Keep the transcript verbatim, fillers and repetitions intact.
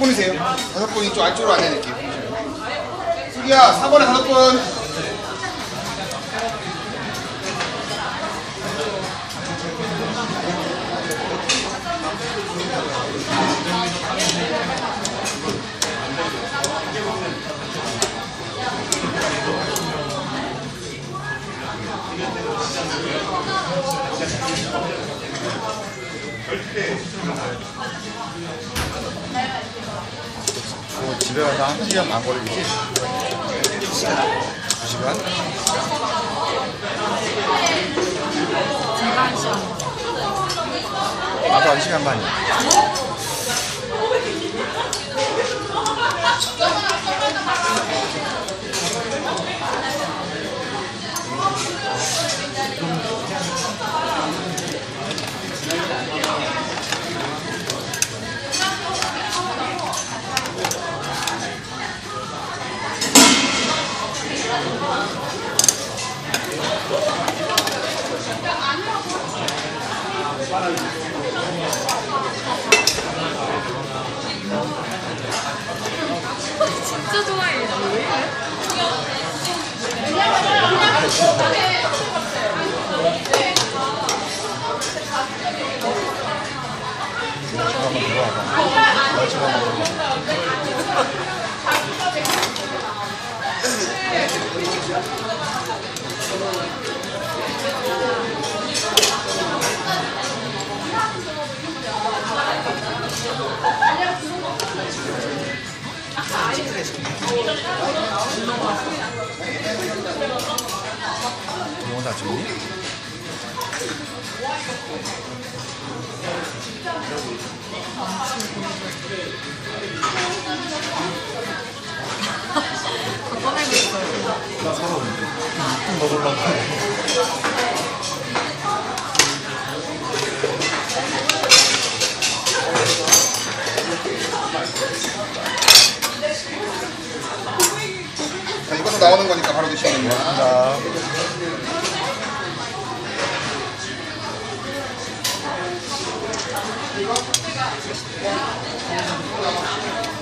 분이세요? 다섯 분이 좀 안쪽으로 안내드릴게요. 수기야, 사 번에 다섯 분. 뭐 집에 가서 한 시간 반 걸리지? 두 시간? 제가 한 시간. 나도 한 시간 반이야. 진짜 좋아해. 한번 들어와봐. 나 지금 한번 뭐 다 죽니? 꺼내고 있어요. 나 서러운데. 좀 더 놀라고. 자, 이것도 나오는 거니까 바로 드시면 됩니다. 고맙습니다.